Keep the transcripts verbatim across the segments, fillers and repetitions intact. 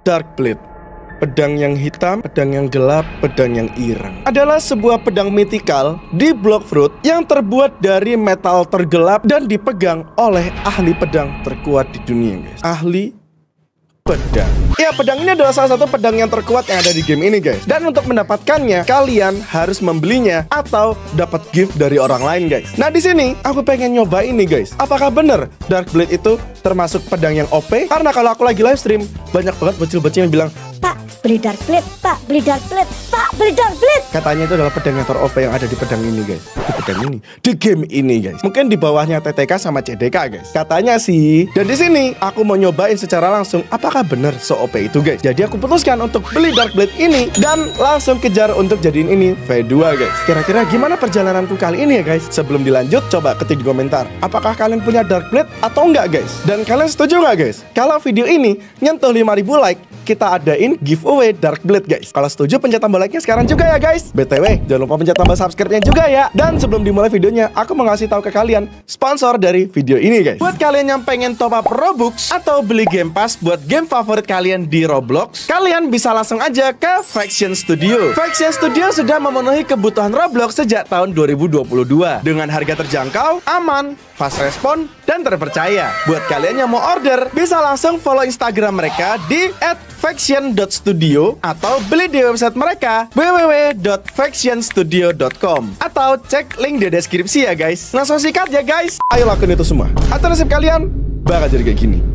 Dark Blade, pedang yang hitam, pedang yang gelap, pedang yang ireng, adalah sebuah pedang mythical di Block Fruit yang terbuat dari metal tergelap dan dipegang oleh ahli pedang terkuat di dunia, guys. Ahli pedang. Ya, pedang ini adalah salah satu pedang yang terkuat yang ada di game ini, guys. Dan untuk mendapatkannya, kalian harus membelinya atau dapat gift dari orang lain, guys. Nah, di sini aku pengen nyoba ini, guys. Apakah bener Dark Blade itu termasuk pedang yang O P? Karena kalau aku lagi live stream, banyak banget bocil-bocil yang bilang, "Pak, beli Dark Blade, Pak, beli Dark Blade, Pak, beli Dark Blade." Katanya itu adalah pedang yang ter O P yang ada di pedang ini, guys. Di pedang ini, di game ini, guys. Mungkin di bawahnya T T K sama C D K, guys. Katanya sih. Dan di sini aku mau nyobain secara langsung apakah bener se-O P itu, guys. Jadi aku putuskan untuk beli Dark Blade ini dan langsung kejar untuk jadiin ini V dua, guys. Kira-kira gimana perjalananku kali ini ya, guys? Sebelum dilanjut, coba ketik di komentar apakah kalian punya Dark Blade atau enggak, guys? Dan kalian setuju nggak, guys? Kalau video ini nyentuh lima ribu like, kita adain giveaway Dark Blade, guys. Kalau setuju, pencet tombol like-nya sekarang juga ya, guys. B T W, jangan lupa pencet tombol subscribe-nya juga ya. Dan sebelum dimulai videonya, aku mau ngasih tahu ke kalian sponsor dari video ini, guys. Buat kalian yang pengen top up Robux atau beli Game Pass buat game favorit kalian di Roblox, kalian bisa langsung aja ke Faction Studio. Faction Studio sudah memenuhi kebutuhan Roblox sejak tahun dua ribu dua puluh dua dengan harga terjangkau, aman, fast respon, dan terpercaya. Buat kalian yang mau order, bisa langsung follow Instagram mereka di at faction dot studio atau beli di website mereka w w w dot faction studio dot com atau cek link di deskripsi ya, guys. Langsung sikat ya, guys. Ayo lakuin itu semua atau nasib kalian bakal jadi kayak gini.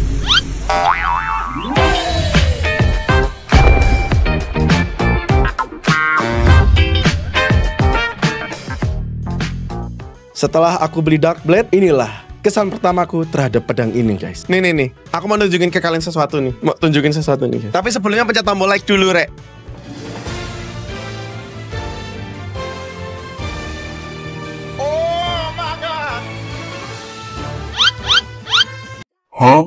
Setelah aku beli Dark Blade, inilah kesan pertamaku terhadap pedang ini, guys. Nih, nih, nih. Aku mau nunjukin ke kalian sesuatu nih. Mau tunjukin sesuatu nih, guys. Tapi sebelumnya pencet tombol like dulu, Rek. Oh my god. Huh?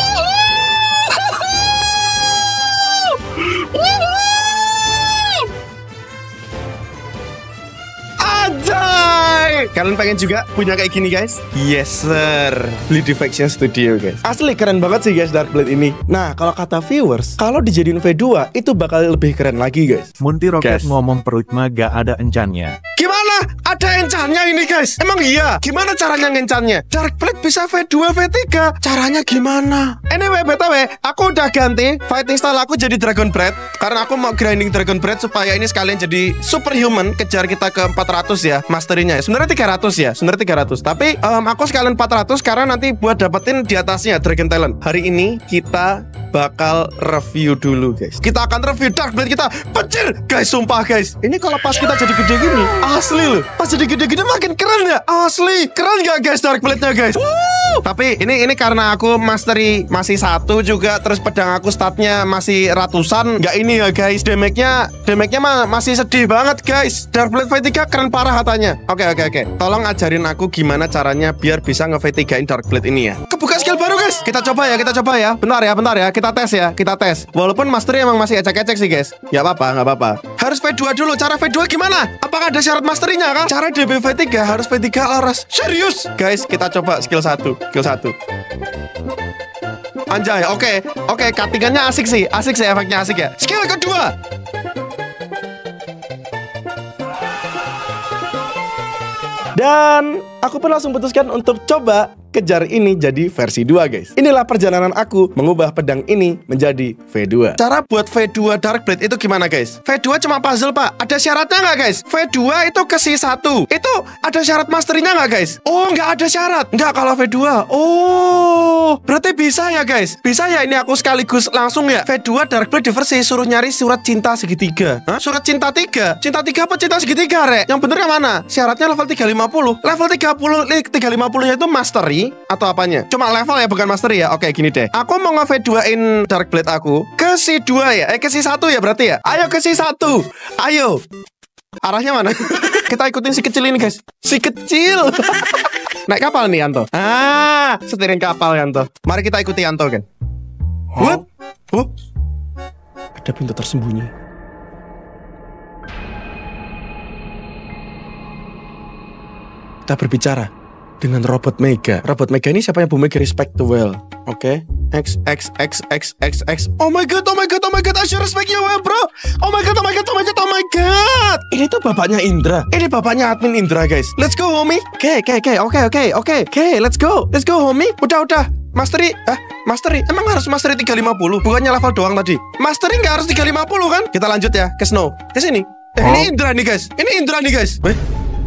Kalian pengen juga punya kayak gini, guys? Yes, sir. Beli di Faction Studio, guys. Asli keren banget sih, guys, Dark Blade ini. Nah, kalau kata viewers, kalau dijadiin V dua, itu bakal lebih keren lagi, guys. Munti Roket Guys. ngomong perut mah gak ada encannya. Gimana? Ada encannya ini, guys? Emang iya? Gimana caranya ngencannya? Dark Blade bisa V dua, V tiga. Caranya gimana? Anyway, B T W, aku udah ganti fighting style aku jadi Dragon Breath. Karena aku mau grinding Dragon Breath supaya ini sekalian jadi superhuman. Kejar kita ke empat ratus ya, masterinya. Sebenarnya tiga ratus ya, sebenarnya tiga ratus. Tapi um, aku sekalian empat ratus karena nanti buat dapetin di atasnya Dragon Talent. Hari ini kita bakal review dulu, guys. Kita akan review Dark Blade kita. Pecil, guys, sumpah, guys. Ini kalau pas kita jadi gede gini, asli loh. Pas jadi gede-gede makin keren ya. Asli, keren gak, guys, Dark Blade-nya, guys? Woo! Tapi ini ini karena aku mastery masih satu juga, terus pedang aku statnya masih ratusan. Gak ini ya, guys. Damage-nya damage-nya ma masih sedih banget, guys. Dark Blade V tiga keren parah katanya. Oke, oke, oke. Tolong ajarin aku gimana caranya biar bisa nge-V tiga-in Dark Blade ini ya. Kebuka skill baru, guys. Kita coba ya, kita coba ya. Bentar ya, bentar ya. Kita tes ya, kita tes. Walaupun mastery emang masih ecek-ecek sih, guys. Gak apa-apa, gak apa-apa. Harus V dua dulu. Cara V dua gimana? Apakah ada syarat masterynya kan? Cara D B V tiga harus V tiga laras. Serius? Guys, kita coba skill satu. Skill satu. Anjay, oke. Okay. Oke, okay, cuttingannya asik sih. Asik sih, efeknya asik ya. Skill kedua. Dan aku pun langsung putuskan untuk coba kejar ini jadi versi dua, guys. Inilah perjalanan aku mengubah pedang ini menjadi V dua. Cara buat V dua Dark Blade itu gimana, guys? V dua cuma puzzle, Pak. Ada syaratnya nggak, guys? V dua itu ke C satu. Itu ada syarat masterinya nggak, guys? Oh, nggak ada syarat. Nggak kalau V dua. Oh, berarti bisa ya, guys? Bisa ya, ini aku sekaligus langsung ya. V dua Dark Blade di versi suruh nyari surat cinta segitiga. Hah? Surat cinta tiga? Cinta tiga apa cinta segitiga, Rek? Yang bener yang mana? Syaratnya level tiga lima puluh. Level tiga puluh, tiga lima puluh-nya itu mastery atau apanya? Cuma level ya, bukan mastery ya. Oke, gini deh. Aku mau nge-V dua-in Dark Blade aku ke C dua ya. Eh, ke C satu ya berarti ya. Ayo ke C satu. Ayo. Arahnya mana? Kita ikutin si kecil ini, guys. Si kecil. Naik kapal nih, Yanto. Ah, setirin kapal, Yanto. Mari kita ikuti Yanto, kan. What? Oh. Ada pintu tersembunyi. Kita berbicara dengan robot Mega. Robot Mega ini siapa yang Bu Mega respect to well. Oke, okay. X X X X X X. Oh my god, oh my god, oh my god, I should respect you well, bro. Oh my god, oh my god, oh my god, oh my god. Ini tuh bapaknya Indra. Ini bapaknya admin Indra, guys. Let's go, homie. Oke, oke, oke, oke, oke, oke, oke. Let's go, let's go, homie. Udah, udah. Mastery, eh, mastery. Emang harus mastery tiga lima nol? Bukannya level doang tadi. Mastery nggak harus tiga lima nol kan? Kita lanjut ya ke Snow. Ke sini. Eh, oh. Ini Indra nih, guys. Ini Indra nih, guys. Eh.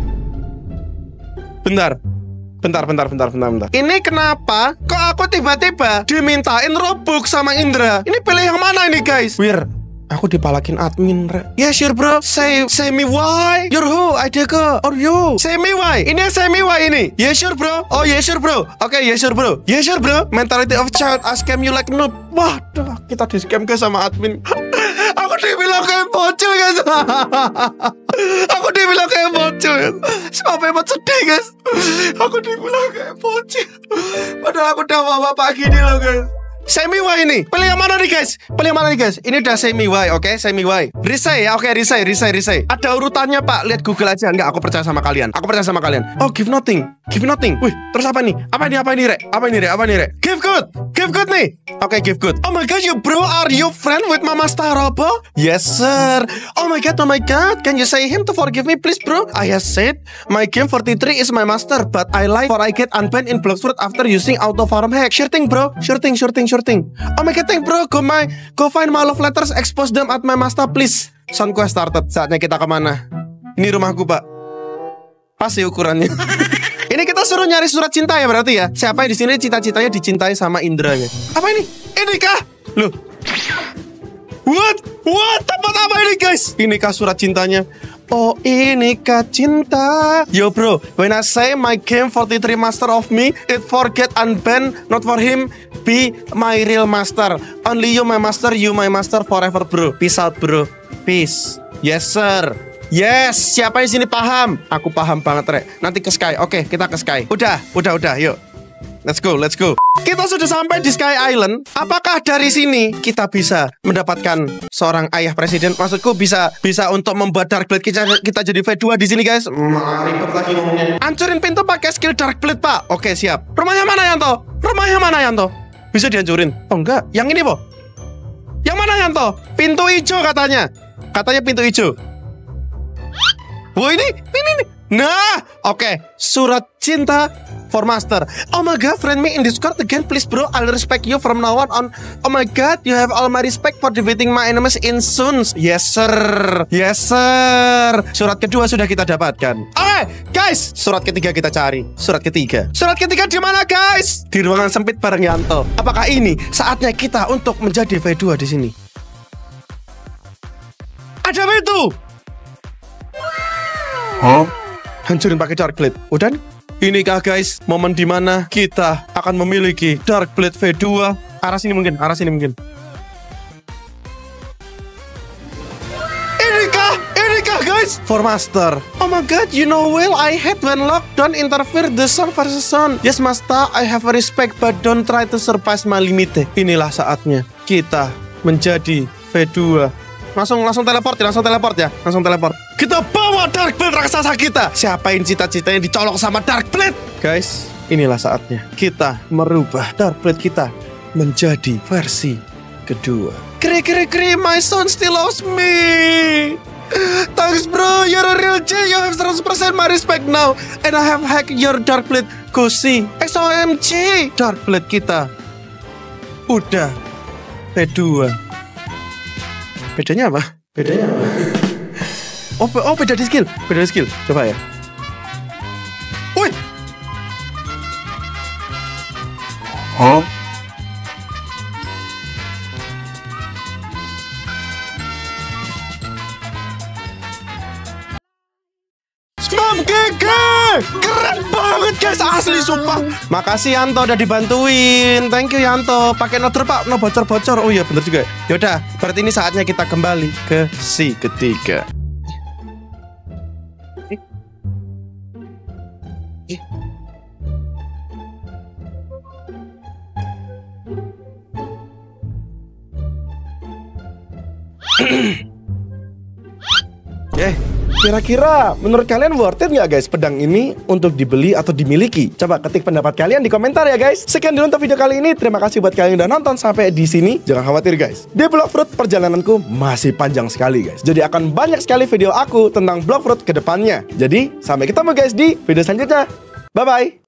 Bentar. Bentar, bentar, bentar, bentar, bentar. Ini kenapa kok aku tiba-tiba dimintain Robux sama Indra? Ini pilih yang mana ini, guys? Wir, aku dipalakin admin, re. Yeah, sure, bro. Say, say me why? You're who? Adeka or you? Say me why? Ini say me why ini? Yeah, sure, bro. Oh, yeah, sure, bro. Oke, okay, yeah, sure, bro. Yeah, sure, bro. Mentality of child. I scam you like noob. Waduh, kita di scam ke sama admin. Aku dibilang kayak bocil, guys. Aku dibilang kayak bocil, guys. Sampai emot sedih, guys. Aku dibilang kayak bocil. Padahal aku udah bapak gini loh, guys. Semi Y ini. Pilih yang mana nih, guys? Pilih yang mana nih, guys? Ini udah semi Y, oke? Okay? Semi Y. Risai ya, oke, okay, risai, risai, risai. Ada urutannya, Pak. Lihat Google aja. Enggak, aku percaya sama kalian. Aku percaya sama kalian. Oh, give nothing. Give nothing. Wih, terus apa nih? Apa ini? Apa ini, Rek? Apa ini, Rek? Apa ini, Rek? Give good. Give good nih. Oke, okay, give good. Oh my god, you bro, are you friend with Mama Starobo? Yes, sir. Oh my god, oh my god. Can you say him to forgive me, please, bro? I have said my game forty-three is my master, but I like for I get unbanned in Bloxfruit after using auto farm hack. Sure thing, bro. Sure thing, sure thing, sure thing. Oh my god, thank bro. Go my, go find my love letters, expose them at my master, please. Sound quest started. Saatnya kita kemana? Ini rumahku, Pak. Pas sih ukurannya. Ini kita suruh nyari surat cinta ya berarti ya. Siapa yang di sini cita-citanya dicintai sama Indra ya? Apa ini? Ini kah? Loh. What? What? Tempat apa ini, guys? Ini kah surat cintanya? Oh, ini kah cinta? Yo bro, when I say my game forty-three master of me, it forget unbanned, not for him be my real master. Only you my master, you my master forever, bro. Peace out, bro. Peace. Yes, sir. Yes, siapa di sini paham? Aku paham banget, Rek. Nanti ke Sky. Oke, kita ke Sky. Udah, udah, udah. Yuk. Let's go, let's go. Kita sudah sampai di Sky Island. Apakah dari sini kita bisa mendapatkan seorang ayah presiden? Maksudku bisa bisa untuk membuat Dark Blade kita, kita jadi V dua di sini, guys. Malah ribet lagi ngomongnya. Hancurin pintu pakai skill Dark Blade, Pak. Oke, siap. Rumahnya mana, Yanto? Rumahnya mana, Yanto? Bisa dihancurin? Oh, enggak. Yang ini, Po. Yang mana, Yanto? Pintu hijau katanya. Katanya pintu hijau. Wah, ini, ini, ini. Nah, oke. Okay. Surat cinta for master. Oh my god, friend me in Discord again, please, bro. I'll respect you from now on. on. Oh my god, you have all my respect for defeating my enemies in soon. Yes, sir. Yes, sir. Surat kedua sudah kita dapatkan. Oke, okay, guys. Surat ketiga kita cari. Surat ketiga. Surat ketiga di mana, guys? Di ruangan sempit bareng Yanto. Apakah ini saatnya kita untuk menjadi V dua di sini? Ada pintu. Huh? Hancurin pakai Dark Blade. Udah? Inikah, guys, momen dimana kita akan memiliki Dark Blade V dua? Arah sini mungkin, arah sini mungkin. Inikah, inikah, guys, for master. Oh my god, you know well I hate when lockdown interfere the sun versus sun. Yes, master, I have a respect, but don't try to surpass my limit. Inilah saatnya kita menjadi V dua. Langsung langsung teleport ya, langsung teleport ya, langsung teleport. Kita bawa Dark Blade raksasa kita. Siapa yang cita-citanya dicolok sama Dark Blade? Guys, inilah saatnya kita merubah Dark Blade kita menjadi versi kedua. Kri kri kri, my son still loves me. Thanks bro, you're a real G. You have one hundred percent my respect now. And I have hacked your Dark Blade. Go see. X O M G. Dark Blade kita udah V dua. Bedanya apa? Bedanya apa? Oh, oh beda di skill. Beda di skill. Coba ya. Wih. Hah? Spam G G. Keren banget, guys. Asli sumpah. Makasih Yanto udah dibantuin. Thank you Yanto. Pakai noter, Pak. No bocor-bocor. Oh iya bener juga. Yaudah, berarti ini saatnya kita kembali ke si ketiga. Eh, Kira-kira menurut kalian worth it nggak guys pedang ini untuk dibeli atau dimiliki? Coba ketik pendapat kalian di komentar ya guys. Sekian dulu untuk video kali ini. Terima kasih buat kalian yang udah nonton sampai di sini. Jangan khawatir guys, di Bloxfruit perjalananku masih panjang sekali guys. Jadi akan banyak sekali video aku tentang Bloxfruit ke depannya. Jadi sampai ketemu guys di video selanjutnya. Bye bye.